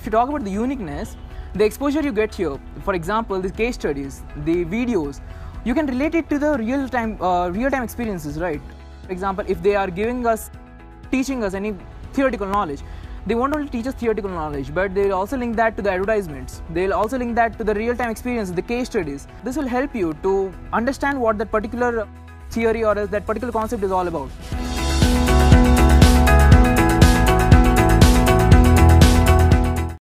you talk about the uniqueness, the exposure you get here, for example, the case studies, the videos, you can relate it to the real-time experiences, right? For example, if they are teaching us any theoretical knowledge, they won't only teach us theoretical knowledge, but they'll also link that to the advertisements. They'll also link that to the real-time experiences, the case studies. This will help you to understand what that particular theory or that particular concept is all about.